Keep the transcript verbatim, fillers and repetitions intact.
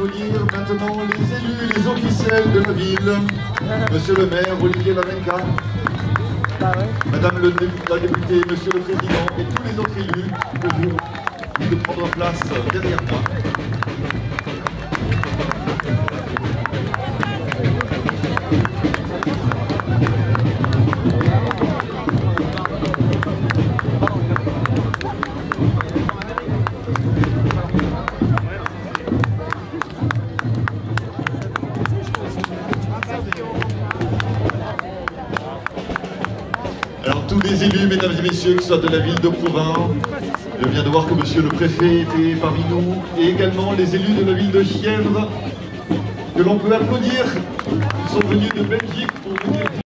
applaudir maintenant les élus, les officiels de la ville. Monsieur le maire, Olivier Lamenka. Madame le, la députée, Monsieur le Président et tous les autres élus que vous de prendre place derrière moi. Alors tous les élus, mesdames et messieurs, que ce soit de la ville de Provins, je viens de voir que monsieur le préfet était parmi nous, et également les élus de la ville de Chièvres, que l'on peut applaudir. Ils sont venus de Belgique pour venir